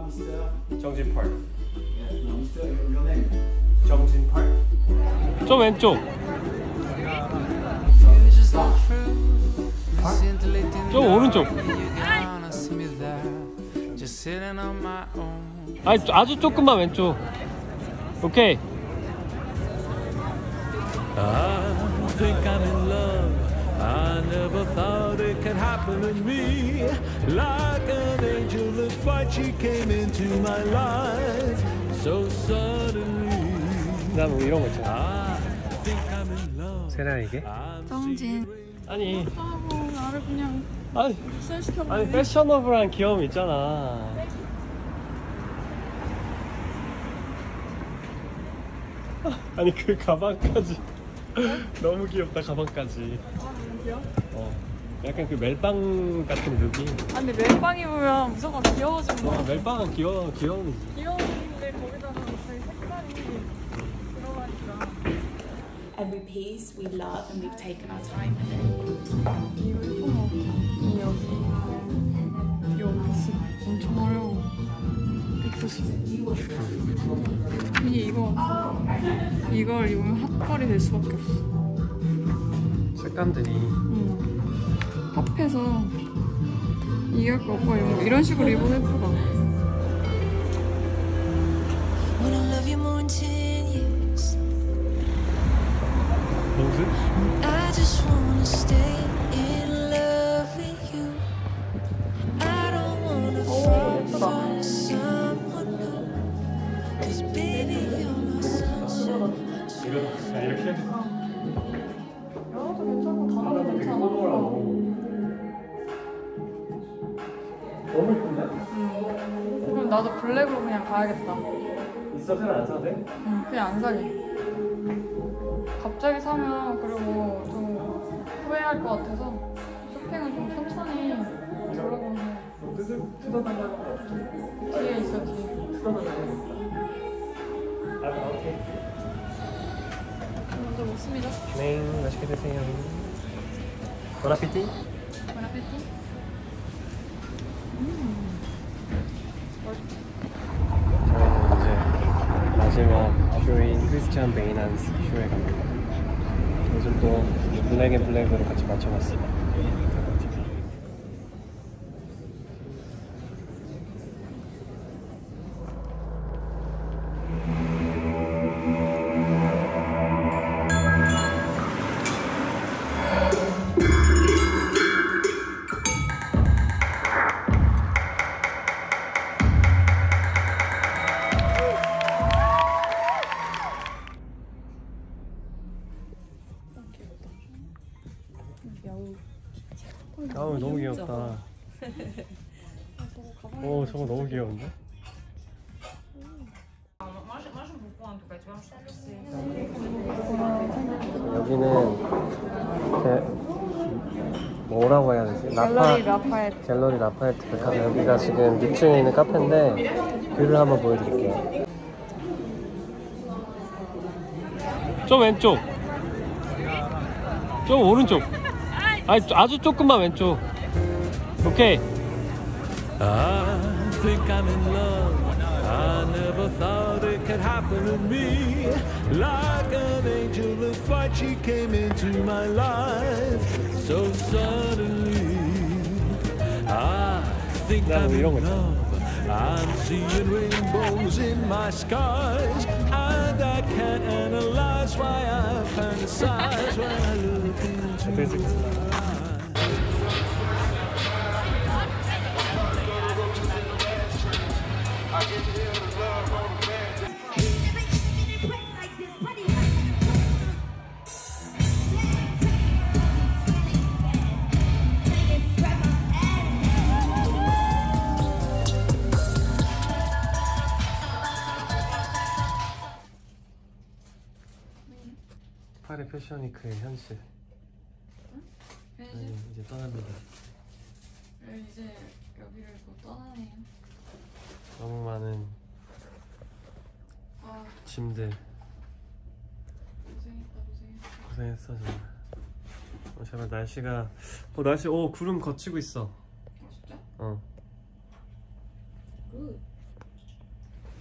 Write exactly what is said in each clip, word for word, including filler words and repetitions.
정진 Park. 정진 Park. 저 왼쪽. 저 오른쪽. 아니 아주 조금만 왼쪽. 오케이. I think I'm in love. I never thought it could happen to me. Like an angel of light, she came into my life so suddenly. 나 뭐 이런 거 있잖아. I think I'm in love. 세라 이게? 정진. 아니. 아뭐 나를 그냥 아니. 셀시켜버리네. 아니 패셔너블한 귀여움 있잖아. 아니 그 가방까지 너무 귀엽다. 가방까지. 아 너무 귀여워? 어. 약간 그 멜빵 같은 룩이. 아 근데 멜빵 입으면 무조건 귀여워지는 어, 거야. 멜빵은 귀여워 귀여운. 귀여운데 거기다가 저희 색깔이 들어가니까. Every piece we love and we've taken our time with it. 이거 예뻐. 이 여기 여기 엄청 어려워. 백구십. 이게 이거 이걸 입으면 핫걸이 될 수밖에 없어. 색감들이. 응. 팝해서 이게 할거 없고 이런, 이런 식으로 입어도 예쁘다. 민수? I just wanna stay in love with you. I don't wanna fall for someone new. 'Cause baby you're my sunshine. 이렇게 이렇게 해야 돼. 여러도 괜찮고 다나도 괜찮아. 너무 이쁜데? 응. 그럼 나도 블랙으로 그냥 가야겠다. 있어 세라 안 사도 돼? 응, 그냥 안 사게. 갑자기 사면 그리고 좀 후회할 것 같아서 쇼핑은 좀 천천히 들어가고. 너 뜯을 뜯어달라는 거 없어? 뒤에 있어 뒤에. 뜯어달라는 거 있어? 아 오케이. 먼저 먹습니다. 네 맛있게 드세요. 보나피티? 보나페티. 저희는 이제 마지막 쇼인 크리스티안 베이난스 쇼에 갑니다. 요즘 또 블랙 앤 블랙으로 같이 맞춰봤어요. 아우 너무 귀엽다. 오 저거 너무 귀여운데? 여기는 게, 뭐라고 해야 되지? 갤러리 라파에트. 갤러리 라파에트 백화점. 여기가 지금 육 층에 있는 카페인데 뷰를 한번 보여드릴게요. 저 왼쪽. 저 오른쪽. 아니 아주 조금만 왼쪽. 오케이. I think I'm in love. I never thought it could happen to me. Like an angel of light, she came into my life so suddenly. I think I'm in love. I'm seeing rainbows in my skies, and I can't analyze why I fantasize when I look into your eyes. 파리 패션위크의 현실. 응? 현실? 아니, 이제 떠납니다. 이제 여기를 또 떠나네요. 너무 많은 아 짐들. 고생했다 고생했다. 고생했어 정말. 어, 제발 날씨가 어 날씨 어 구름 걷히고 있어. 아 진짜? 어. 굿.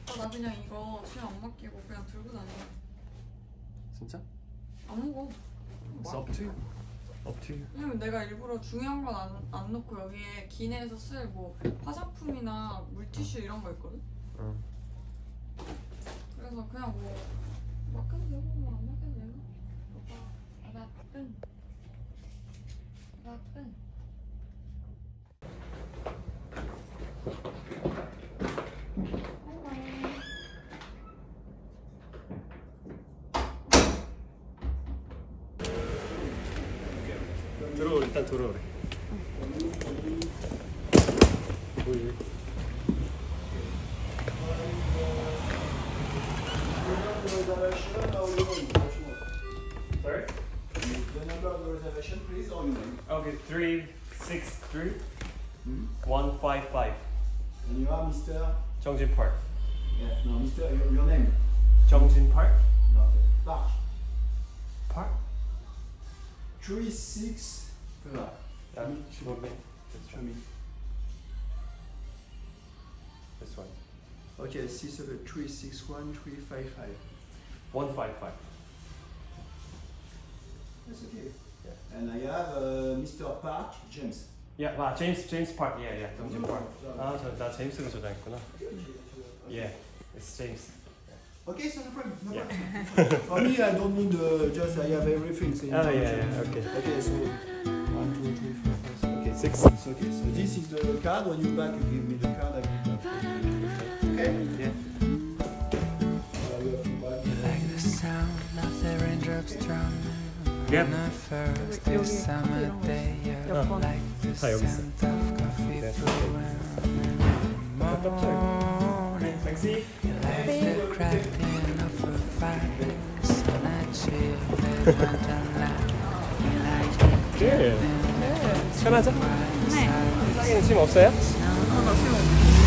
나 그냥 이거 술 안 맡기고 그냥 들고 다녀. 진짜? 안 먹어. It's up to you. Up to you. 왜냐면 내가 일부러 중요한 건 안 안 넣고 여기에 기내에서 쓸 뭐 화장품이나 물티슈 이런 거 있거든. 응. 그래서 그냥 뭐 맡겨도 되고 뭐 안 맡겨도 되고. 오빠 나쁜 나쁜. 들어오 일단 들어오래. 보이지? Sorry? The number of the reservation, please, or your name. Okay, three six three one five five. And you are Mister 정진 Park. Yeah, no, Mister Your, your name. 정진 Park? No, Park. Park? Three six. Voilà. Yeah, show me. Show me. This one. Okay, six seven three six one three five five. one five five. That's okay. Yeah. And I have uh, Mister Park James. Yeah, 아 제임스 제임스 파크. Yeah, yeah. 정진 Park. 아, 저 나 제임스로 저장했구나. Yeah, it's James. Okay, so no problem. No Yeah. problem. For me, I don't need uh, just I have everything. So Oh yeah, yeah. Okay. Okay, so one, two, three, four, five, six. Okay, Six. It's okay. So this is the card. When you back, you give me the card. I give it back. Okay. Yeah. Uh, you have to back. Like the sound of the raindrops drumming Yep. on a first this summer day. Yeah, like the 다 여기 있어. scent of coffee 네. brewing morning. Taxi. Like the cracking of a fireplace on a chill wonderland. You like it 네. 편하죠? 네. 사장님 짐 없어요? 어나 싫어.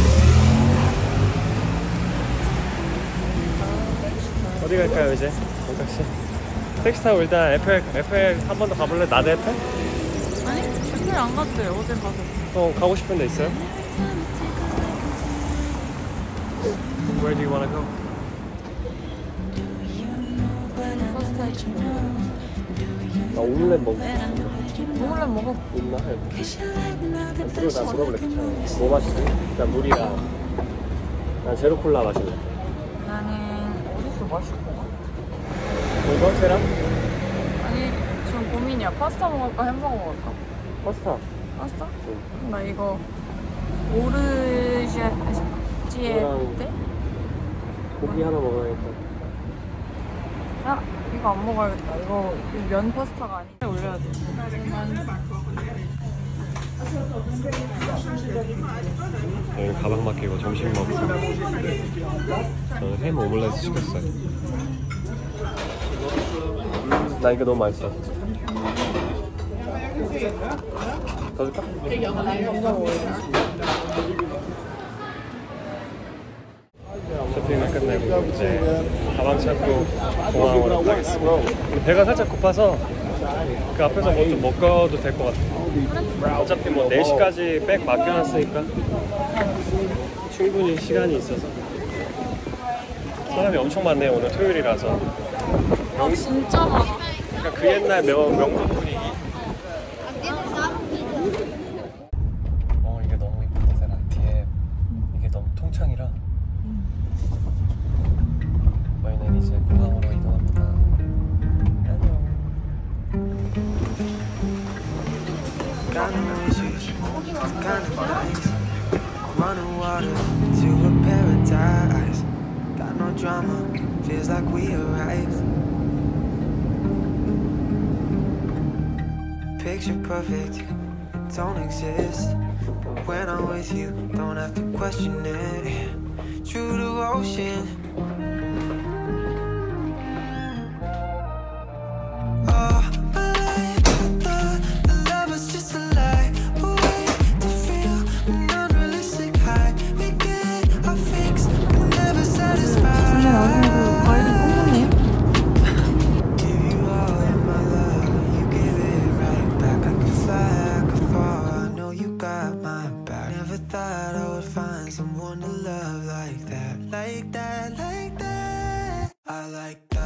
어디 갈까요 이제? 원탁 씨. 택시 타고 일단 에펠 에펠 한 번 더 가볼래? 나드 에펠? 아니 에펠 안 갔어요. 어제 가서. 어 가고 싶은 데 있어요? Where do you wanna go? 버스 타고. 나 오믈렛 먹고 오믈렛 먹어. 있나? 들어 나 들어볼래 괜찮아. 뭐 마실래? 일단 물이랑 난 제로 콜라 마실래. 나는 어디서 마실 거야? 이거 세랑? 아니 지금 고민이야. 파스타 먹을까 햄버거 먹을까? 파스타. 파스타? 응. 나 이거 오르지에 때? 고기 하나 먹어야겠다. 아 이거 안 먹어야겠다. 이거 면 파스타가 아닌데 올려야 돼. 저희 가방 맡기고 점심 먹고 저는 햄 오믈렛 시켰어요. 나 이거 너무 맛있어. 더 줄까? 쇼핑을 끝내고 이제 가방 찾고 공항으로 가겠습니다. 배가 살짝 고파서 그 앞에서 뭐 좀 먹어도 될 것 같아. 어차피 뭐 네 시까지 백 맡겨놨으니까 충분히 시간이 있어서. 사람이 엄청 많네요. 오늘 토요일이라서. 아 진짜 많아. 그러니까 그 옛날 명, 명동 분위기. 어 이게 너무 이쁘다 세라. 뒤에 이게 너무 통창이라. 저희는 이제 공항으로 이동합니다. Got no issues, kind of nice. Running water to a paradise. Got no drama, feels like we arrived. Picture perfect, don't exist. But when I'm with you, don't have to question it. True devotion. Thought I would find someone to love. love like that, like that, like that. I like that.